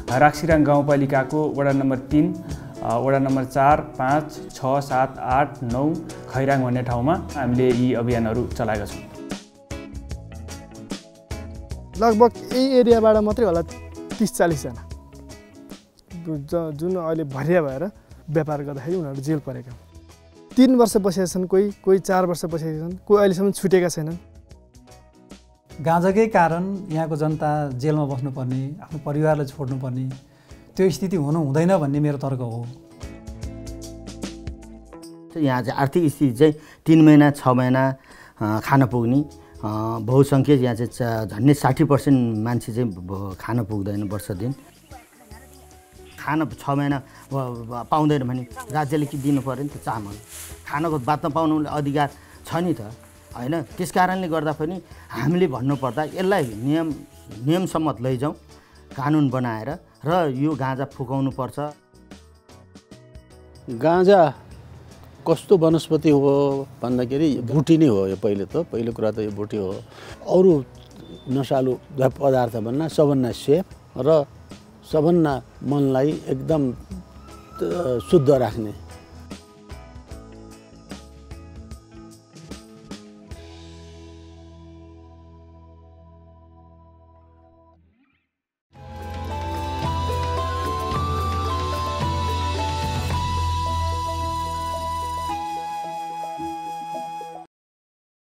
राक्सिराङ गाउँपालिकाको वडा नम्बर 3, वडा नम्बर 4, 5, 6, 7, 8, 9 खैराङ भन्ने ठाउँमा हामीले यी अभियानहरू चलाएका छौँ। लगभग यही एरियाबाट मात्रै होला 30-40 जना जुन अहिले भरिया भएर व्यापार गर्दाखेरि उनीहरू जेल परेका 3 वर्ष बसेका छन्, कोही 4 वर्ष बसेका छन्, कोही अहिलेसम्म छुटेका छैनन्। गाँजाकै कारण यहाँको जनता जेलमा बस्नुपर्ने, आफ्नो परिवारलाई छोड्नुपर्ने त्यो स्थिति हुनु हुँदैन भन्ने मेरो तर्क हो। यहाँ चाहिँ आर्थिक स्थिति चाहिँ 3 महिना 6 महिना खान पुग्ने बहुसङ्ख्यक यहाँ चाहिँ झन्डै 60% मान्छे चाहिँ खान पुग्दैन वर्ष दिन। खान 6 महिना पाउँदैन भने राज्यले के दिनु पर्यो नि त, चामल खानको बात नपाउनु अधिकार छ नि त हैन। त्यस कारणले गर्दा पनि हामीले भन्नुपर्दा यसलाई नियमसम्म लैजाउँ, कानुन बनाएर र यो गाँजा फुकाउनु पर्छ। गाँजा कस्तो वनस्पति हो भन्दाखेरि बुटी नै हो। यो पहिलो कुरा त यो बुटी हो। अरू नशालु पदार्थ भन्दा सबभन्दा सेफ र सबभन्दा मनलाई एकदम शुद्ध राख्ने